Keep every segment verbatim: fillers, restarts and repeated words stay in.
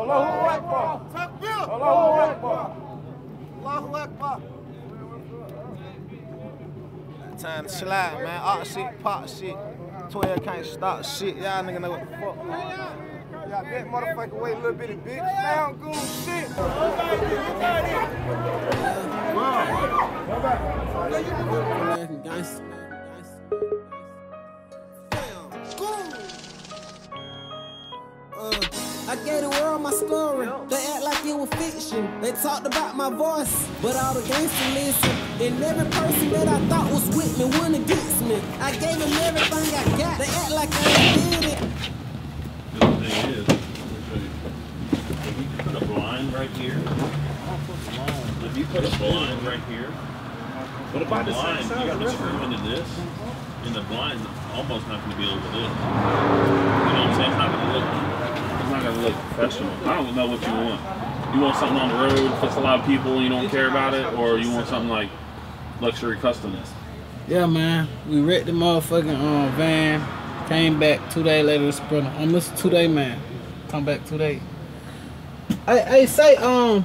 Allahu Akbar. Allahu Akbar. Allahu Akbar. Time to slide, man. Art shit, pop shit. twelve can't stop shit. Y'all niggas know what the fuck. Y'all that motherfucker way a little bitty bitch. Sound Goon shit. I gave the world my story. They act like it was fiction. They talked about my voice, but all the gangsters listen. And every person that I thought was with me went against me. I gave them everything I got. They act like I ain't did it. The thing is, if you put a blind right here, if you put a blind right here, what about the blind? You got to screw into this, and the blind's almost not going to be over this. You know what I'm saying? It's not going to look. It's not gonna look professional. I don't know what you want. You want something on the road, puts a lot of people and you don't care about it, or you want something like luxury customs? Yeah, man. We wrecked the motherfucking um, van. Came back two days later to Sprinter. I'm Mister Two Day Man. Come back two days. Hey, hey, say um,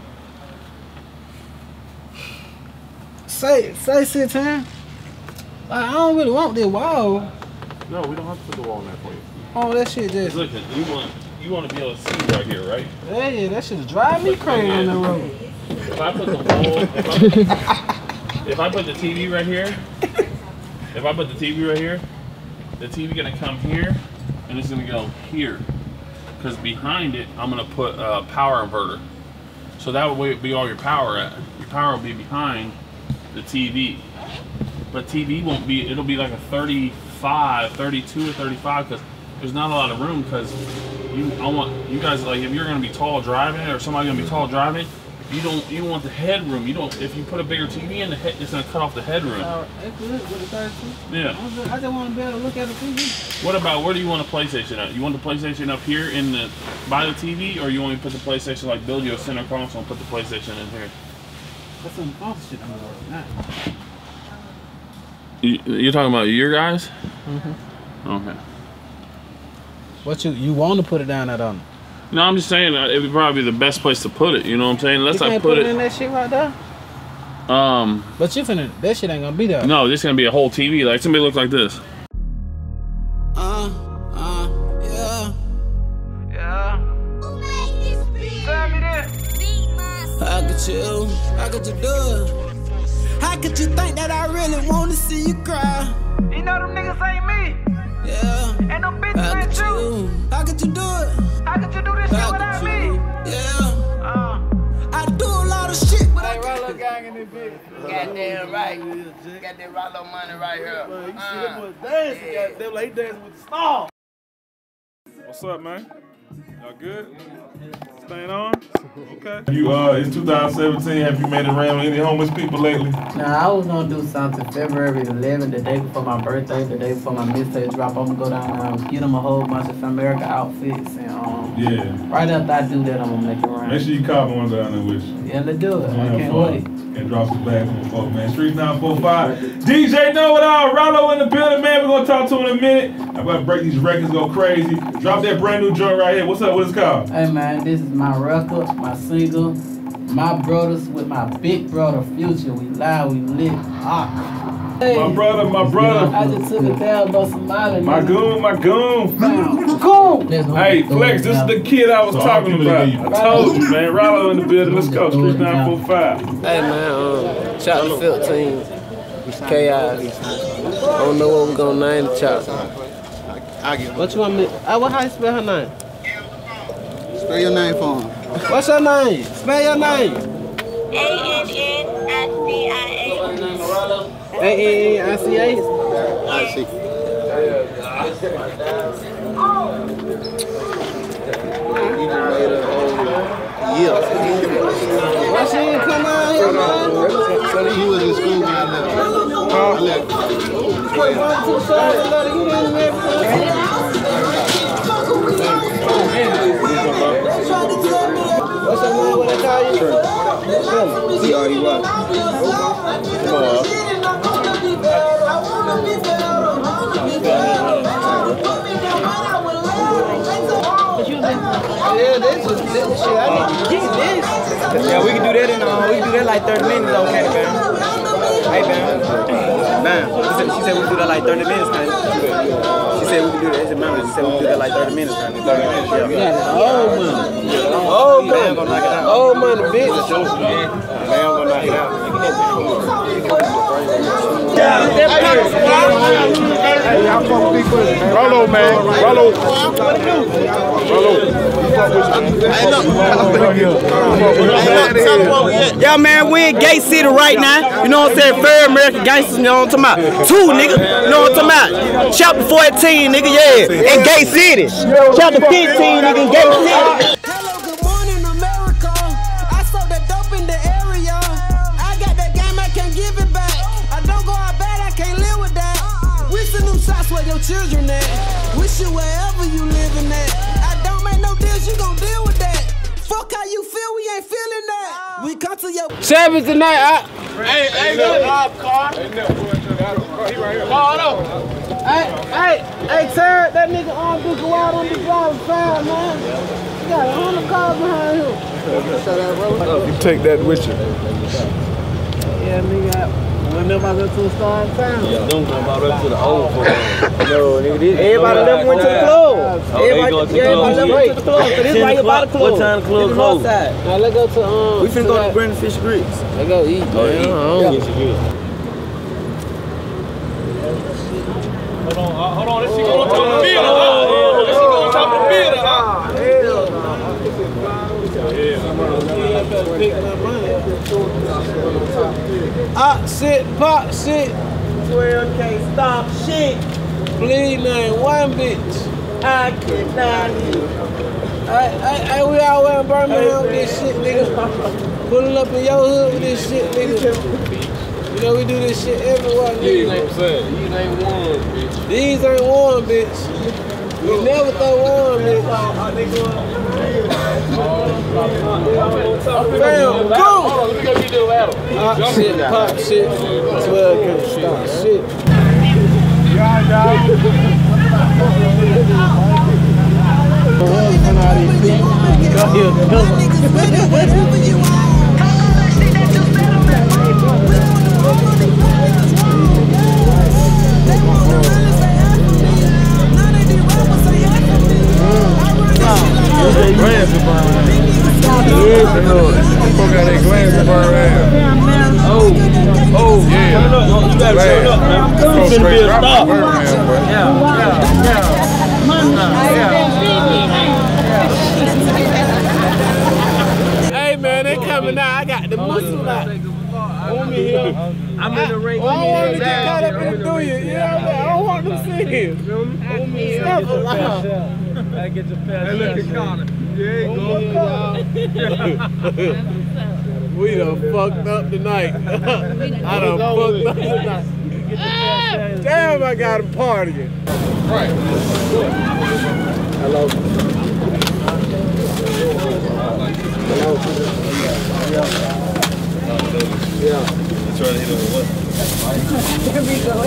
say say sit time. Like, I don't really want this wall. No, we don't have to put the wall in there for you. Oh, that shit just. Look, you want you want to be able to see right here, right? Yeah, yeah, that shit drive me crazy on the road. If I put the wall, if I, if I put the T V right here, if I put the T V right here, the T V gonna come here, and it's gonna go here, because behind it, I'm gonna put a power inverter, so that way it be all your power at. Your power will be behind the T V, but T V won't be. It'll be like a thirty-five, thirty-two, or thirty-five, because there's not a lot of room. Because you, I want you guys, like, if you're gonna be tall driving it, or somebody gonna be tall driving, you don't you don't want the headroom. You don't. If you put a bigger T V in the head, it's gonna cut off the headroom. Uh, that's good with the thirty-two. Yeah. I just, I just want to be able to look at the T V. What about, where do you want a PlayStation at? You want the PlayStation up here in the by the T V, or you want to put the PlayStation, like build you a center console and put the PlayStation in here? That's some false shit I'm working at. You, you're talking about your guys? Mm-hmm. Okay. What you you want to put it down at on? No, I'm just saying uh, it would probably be the best place to put it. You know what I'm saying? Unless you can't I put, put it, it in that shit right there. Um. But you finna, that shit ain't gonna be there. No, this is gonna be a whole T V. Like, somebody look like this. Uh, uh, yeah. Yeah. Tell me that. How could you, how could you do it? How could you think that I really want to see you cry? You know them niggas ain't me. Yeah. And them bitches ain't you. How could you do it? How could you do this shit without me? Yeah. Uh. I do a lot of shit, but Hey, I Ralo gang in this bitch. Goddamn right. Got that Ralo money right here. Man, you see Uh, that boy dancing, yeah. goddamn, like he dancing with the star. What's up, man? Y'all good? Staying on? Okay. You uh, it's two thousand seventeen. Have you made it around with any homeless people lately? Nah, I was gonna do something February eleventh, the day before my birthday, the day before my mixtape drop. I'm gonna go down there and get them a whole bunch of Famerica outfits, and um, Yeah. right after I do that, I'm gonna make it rain. Make sure you call me one down there with you. Yeah, let's do it. I Have can't fun. wait. And drop some bags from the folk, man. Street nine four five. D J Know It All. Ralo in the building, man. We're gonna talk to him in a minute. I'm about to break these records, go crazy. Drop that brand new joint right here. What's up? What is it called? Hey man, this is my record, my single, my brothers with my big brother Future. We live, we lit. Ah. Hey. My brother, my brother. I just took a tab of Somali. My goon, my goon. Goon. Hey, Flex, this is the kid I was So talking about. I told you, man. Ralo in the building. Let's go. Street nine four five. Hey man, um, chapter fifteen, Chaos. I don't know what we're gonna name the chapter. What you want me? Uh, what, how you spell her name? Spell your name for him. What's your name? Spell your name. A N N I C I A. A N N I C A? I see. You just made a whole year. Why she ain't come out here, man? He was in school when I left. I left. Put one, two shots and let her get in there. What's your name? What I call you? Sure. He already was. Come on. Yeah, this is this shit, I need to get this. Yeah, we can do that in uh, we can do that like thirty minutes, okay, man. Hey, man. Man, she said, she said we can do that like thirty minutes, man. She said we can do that. It's a member. She said we can do that like thirty minutes, man. thirty minutes, yeah. Oh, money. Oh, man, gonna knock it out. Oh, money, bitch. Man, gonna knock it out. Ralo, man. Ralo. Ralo. Yeah, man, we in Gate City right now. You know what I'm saying? Famerica gangsters, you know what I'm talking about? Two, nigga. You know what I'm talking about? Chapter fourteen, nigga, yeah. In Gate City. Chapter fifteen, nigga, in Gate City. Hello, good morning, America. I sold that dope in the area. I got that game, I can't give it back. I don't go out bad, I can't live with that. We send them shots where your children at. Wish you wherever you living at. I don't make no deals, you gon' deal with that. Fuck how you feel, we ain't feeling that. We come to your Seven tonight, I. Hey, hey, look, uh, car. Car, no. Hey, hey, hey, Terry, that nigga on Duke Wild on the driver's side, man. You got a hundred cars behind him. You take that with you. Yeah, nigga. Whenever I go to a star in town. Yeah, don't go about up to the old folks. No, nigga, this, everybody left went to the club. Oh, Everybody, they go to the yeah, everybody club. left went to the club. So this is why you about the club. What time the club This is close? north side. Now let's go to um. We finna to go that- to Brandon Fish Grits. Let's go eat. Oh, man. yeah. I don't Yeah. get you good. Hold on, uh, hold on, let's see go on top of the building, huh? Let's see go on top of the building, huh? Ah, shit, pop, shit. twelve can't stop shit. Bleed name, one bitch. I cannot live. Hey, hey, hey, we all wearing Birmingham with this shit, nigga. Pulling up in your hood with this shit, nigga. You know we do this shit everywhere, nigga. These ain't saying. These ain't one, bitch. These ain't one, bitch. We never throw one, bitch. Fam, go! Let me go get the ladder. Pop shit, pop shit. twelve can't stop shit. Oh, oh, yeah. Turn up, you gotta turn up, man. It's finna be a stop. Hey man, they coming out. I got the muscle out. I'm in the ring. I don't want to get caught up in the do you. You know what I'm saying? I don't want them singing. Stop it loud. I get your pass. Hey, look at Connor. Yeah, go. We done fucked up tonight. I done fucked up tonight. Damn, I got him partying. Right. Hello. Hello. Yeah. Yeah. Trying to hit him with what? There we go.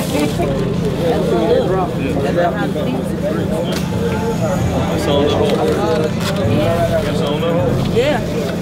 That's on the hole. That's on the hole. Yeah.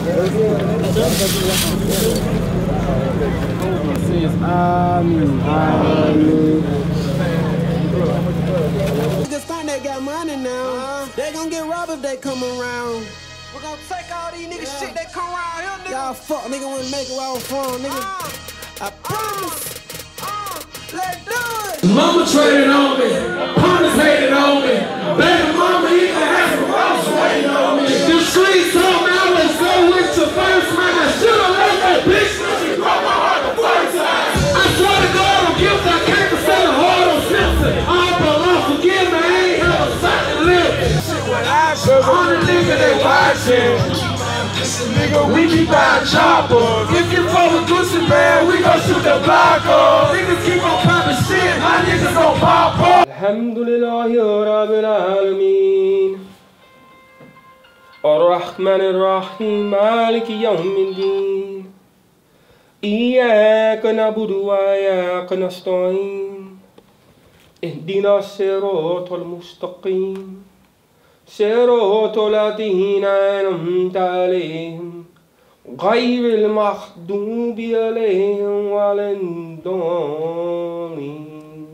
niggas think they got money now. They gon' get robbed if they come around. We're gonna take all these niggas shit that come around here, nigga. Y'all fuck nigga wanna make it where I'm from, nigga. I promise. Let's do it. Mama traded on me, partners hated on me, baby mama even had some rocks waiting on me. The streets told me I was so with your first man. I should've left that bitch when she broke my heart the first time. I swear to God, I'm guilty. I can't say the hard on Simpson. All but Lord forgive me, I ain't have a certain lip. On the nigga they watching. Nigga, we be buying choppers. If you fuck with Gucci man, we gon' shoot the block off. Niggas keep on poppin' shit, my niggas gon' pop off. Alhamdulillahi Rabbil Alameen. Ar-Rahman Ar-Rahim, Maliki Yawmiddin. Iyyaka na'budu wa iyyaka nasta'in. Ihdina as-siratal mustaqim. صراط الذين أنعمت عليهم غير المغضوب عليهم ولا الضالين.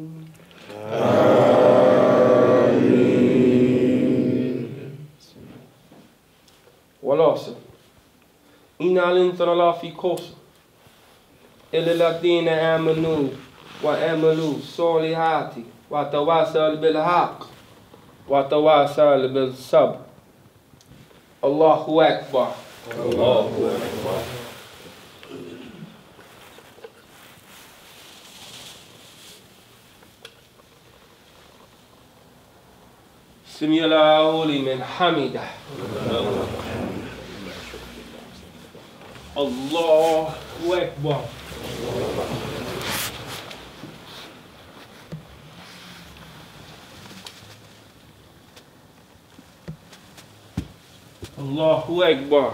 والعصر إن الإنسان لفي خسر إلا الذين آمنوا وعملوا الصالحات وتواصوا بالحق وتواصوا بالصبر. الله أكبر. الله أكبر. سمع الله لمن حمده. الله أكبر. الله أكبر.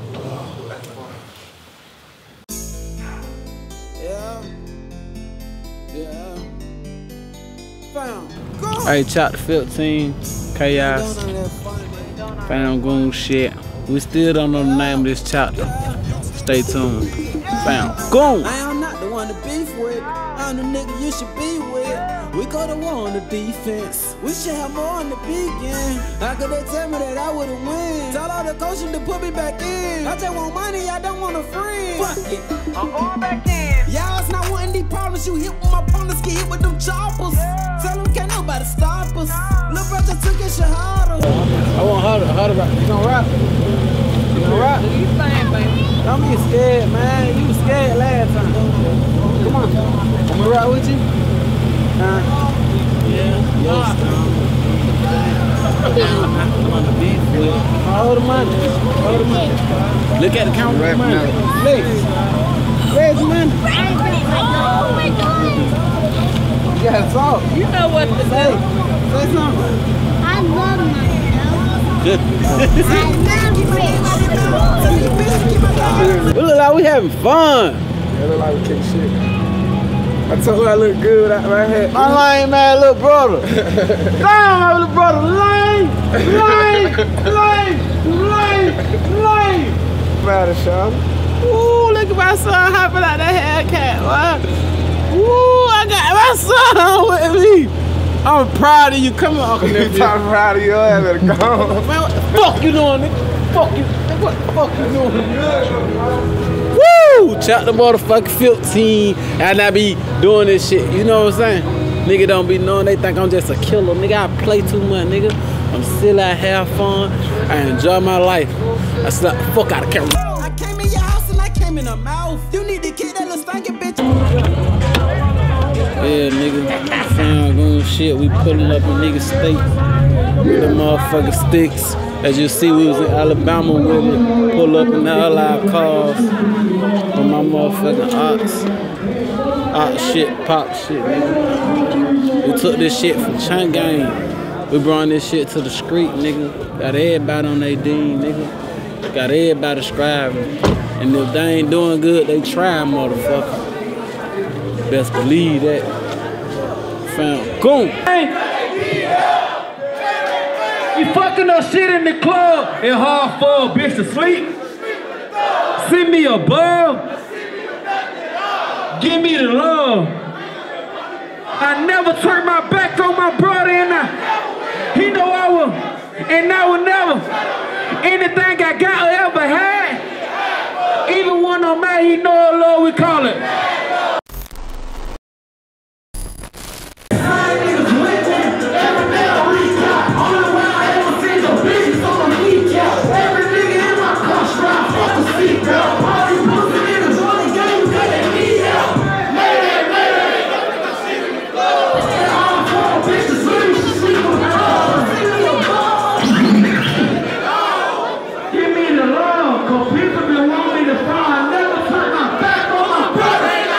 Yeah. Yeah. Found. Hey, chapter fifteen, Chaos, found Goon shit. We still don't know the name of this chapter. Stay tuned. Found Goon. I am not the one to beef with. I'm the nigga you should be with. We go to war on the defense. We should have more on the begin. How could they tell me that I wouldn't win? Tell all the coaches to put me back in. I just want money, I don't want a friend. Fuck it, I'm going back in. Y'all, it's not wanting these problems. You hit with my opponents, get hit with them choppers. Tell them can't nobody stop us. Lil' bro just took his shahada. I want her to, her to rap. You gonna rap? You gonna rap? You saying, baby? Don't be scared, man. You was scared last time. Come on. I'm gonna rap with you. Uh, yeah. Yes. Hold the money. Hold the money. Look at the camera. Right money. Please. Where's the money? Oh my God. You gotta talk. You know what to say. do. Say something. I love myself. Good. I love We look like we having fun. It look like we kick shit. I told you I look good out my head. My lame man, little brother. Damn, my little brother, lame, lame, lame, lame, lame. Proud of Sean. Ooh, look at my son hopping out that Hellcat, what? Ooh, I got my son with me. I'm proud of you. Come on, Uncle Nephew. I'm proud of you. I better go. Man, what the fuck you doing, nigga? Fuck you. What the fuck you doing? Woo! Chapter motherfucking fifteen. And I be doing this shit. You know what I'm saying? Nigga don't be knowing. They think I'm just a killer. Nigga, I play too much, nigga. I'm still out, have fun. I enjoy my life. I slap the fuck out of camera. I came in your house and I came in the mouth. You need to kick that little stinking bitch. Yeah, nigga. Found Goon shit. We pulling up in nigga state with the motherfucking sticks. As you see, we was in Alabama with it. Pull up in all our cars with my motherfucking ox. Ox shit, pop shit, nigga. We took this shit from Chunk Gang. We brought this shit to the street, nigga. Got everybody on their dean, nigga. Got everybody striving. And if they ain't doing good, they try, motherfucker. Best believe that. Found Goon. You fucking up shit in the club and hard for a bitch to sleep. Send me a bug. Give me the love. I never turned my back on my brother, and I, he know I will, and I will never. Anything I got or ever had, even when I'm mad, he know what love we call it. Give me the love, cause people been wanting me to fall. I never turn my back on my brother.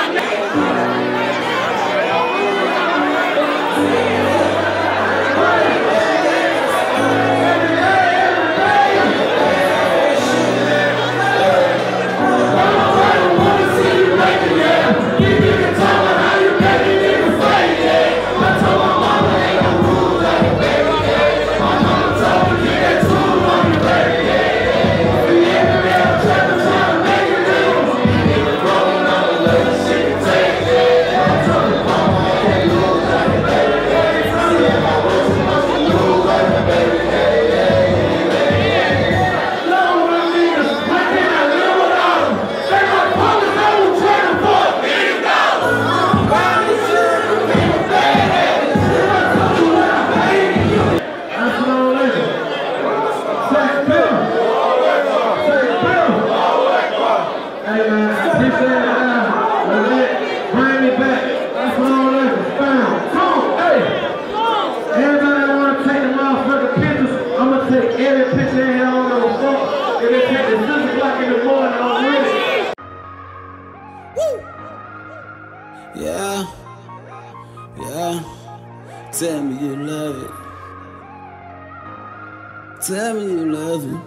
Tell me you love me.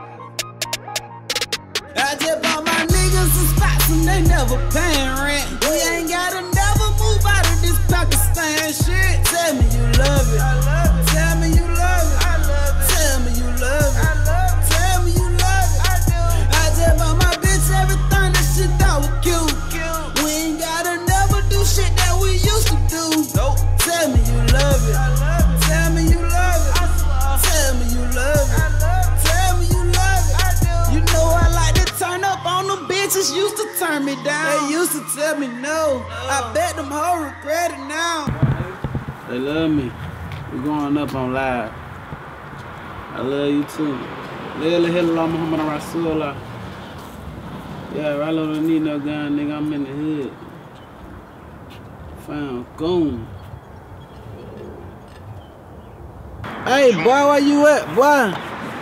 I just bought my niggas some spots and they never paying rent. We ain't gotta never move out of this Pakistan shit. Tell me you love it. I love it. Tell me you love it. I love it. Tell me you love it. I love it. Tell me you love it. I do. I just bought my bitch everything that she thought was cute. Cute. We ain't gotta never do shit that we used to do. Nope. Tell me you love it. I love it. Tell me you love it. I swear. Tell me you love it. I love it. Tell me you love it. I do. You know I like to turn up on them bitches used to turn me down. They used to tell me no. I bet them hoes regret it now. They love me. We going up on live. I love you too. La ilaha illallah Muhammad Rasulullah. Yeah, Ralo don't need no gun, nigga. I'm in the hood. Found Goon. Hey, boy, where you at, boy?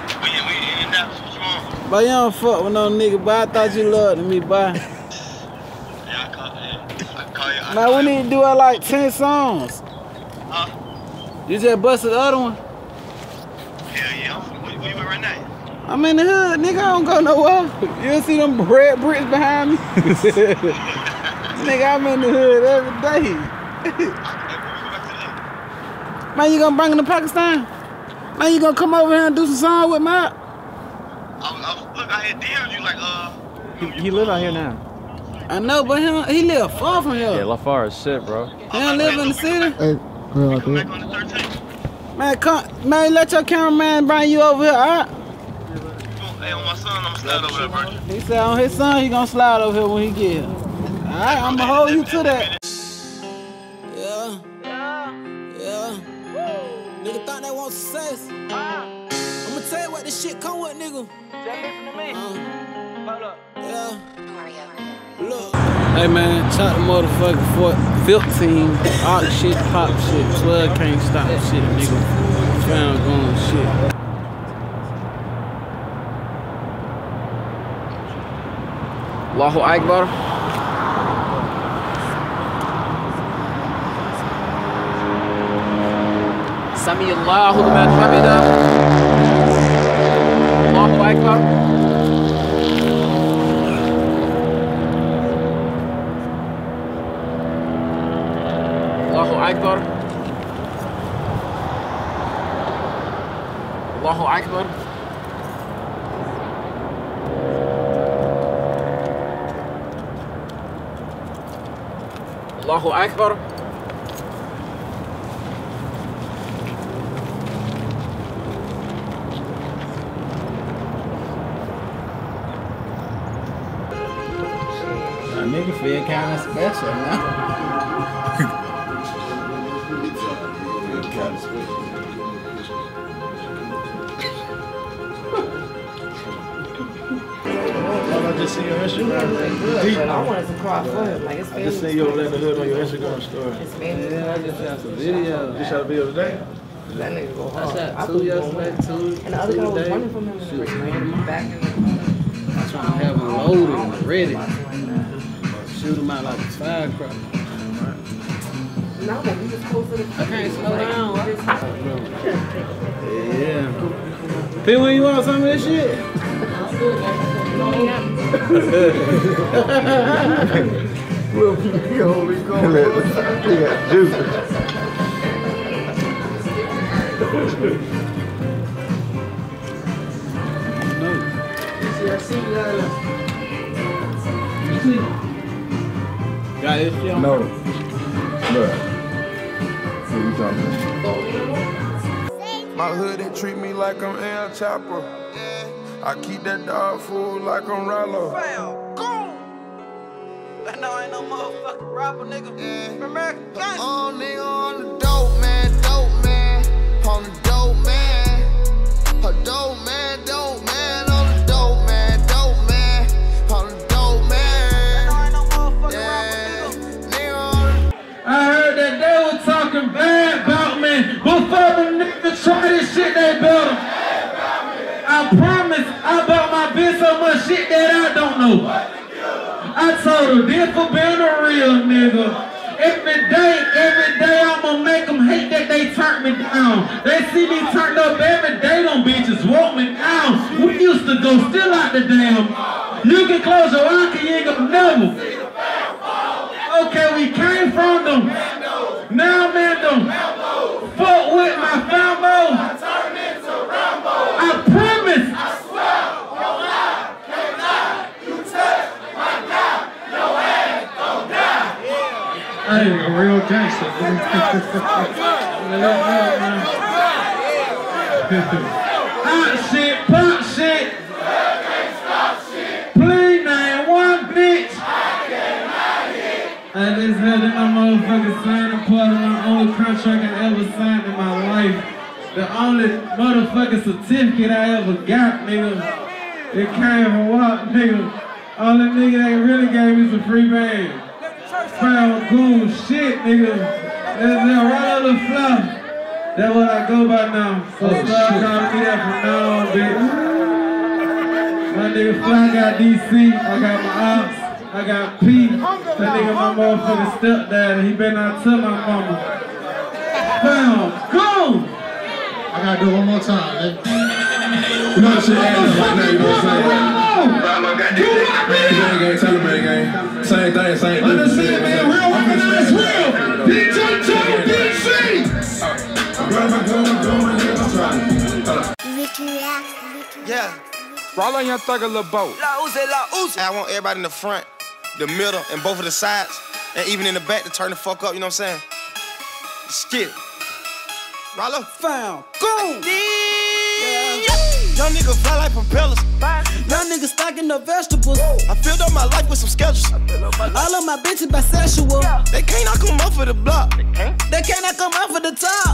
Boy, you don't fuck with no nigga, boy. I thought you loved me, boy. Yeah, I call, yeah. I call you. I Man, call we need to do it like ten songs. Huh? You just busted the other one? Hell yeah. I'm, where, where you at right now? I'm in the hood, nigga. I don't go nowhere. You see them red bricks behind me? Nigga, I'm in the hood every day. Man, you gonna bring him to Pakistan? Man, you gonna come over here and do some song with me? I, I, look, I had D M'd you like, uh... He, he live out here now. I know, but he, he live far from here. Yeah, LaFar is shit, bro. He don't live in the city. Hey, real come back on the thirteenth. Man, come, man, let your cameraman bring you over here, alright? Hey, on my son, I'm gonna slide over there, bro. He said on his son, he gonna slide over here when he get here. Alright, I'm gonna hold you to that. Yeah. Yeah. Nigga thought they want success. I'ma tell you what this shit come with, nigga. Just listen to me. Uh, Hold up. Yeah. Look. Hey man, chop the motherfucking foot, fifteen, arc shit, pop shit, twelve can't stop shit, nigga. Found going shit. Allahu Akbar. Sami Allahu liman hamidah. Allahu Akbar. Allahu Akbar. Allahu Akbar. Allahu Akbar. A nigga feel kinda special now. I just see your Instagram. Deep. I wanted to cry for him. Like, it's I just seen your let the hood on your Instagram story. It's famous. Yeah, I just shot some video. You shot a video today? That nigga go hard. I shot I two thought yesterday, two. And the other guy was today. running from him in the race. Back in the... I'm trying to have them loaded and ready. Shoot them out like a firecracker. No, but we was close to the... I can't slow down. Yeah. Pee, when you want some of this shit? We'll be going. He got juice. Got this shit on? No. Look. What you talking about? My hood, they treat me like I'm El Chapo. I keep that dog food like I'm Ralo. Goon! I know I ain't no motherfucking rapper, nigga. Famerica gang. Oh, nigga on the dope man, dope man. On the dope man. A dope man, dope man. On the dope man, dope man. On the dope man. I know I ain't no motherfucking rapper, nigga. Nigga on the... I heard that they were talking bad about me. Before the niggas try this shit, they better. I promise I bought my bitch so much shit that I don't know. I told her, this for being a real nigga. Every day, every day I'ma make them hate that they turned me down. They see me turned up every day, them bitches Ralo still out the damn. You can close your eye, cause you ain't gonna never. Okay, we came from them. Now, man, them. Fuck with my fambo. I promise. I swear. Your eye can't lie. You touch my guy. Your ass gon' die. Hey, a real gangster. Hot shit, pop shit. Please name one bitch. I just had in my motherfucking signing part of my only contract I ever signed in my life. The only motherfucking certificate I ever got, nigga. It came from what, nigga? Only nigga that really gave me some free band. Found Goon shit, nigga. That's that Ralo the Fluff. That's what I go by now. So start calling me that from now on, bitch. My nigga Fly got D C, I got my ops, I got P. That nigga my motherfucking stepdad, he been out to my mama. Found Goon! I gotta do it one more time, man. You know the shit happening right now, you know what I'm saying? Gang, gang, Taliban gang. Same thing, same thing. Understand, man, real organized, real. D J Joe, D C! Yeah. Roll on your thug a little boat. La Uzi, La Uzi. I want everybody in the front, the middle, and both of the sides, and even in the back to turn the fuck up, you know what I'm saying? Skip. Ralo. Found. Goon. Yeah. Young nigga fly like propellers. Young nigga stocking the vegetables. I filled up my life with some schedules. All of my bitches bisexual. They can't knock come up for the block. They can't knock come up for the top.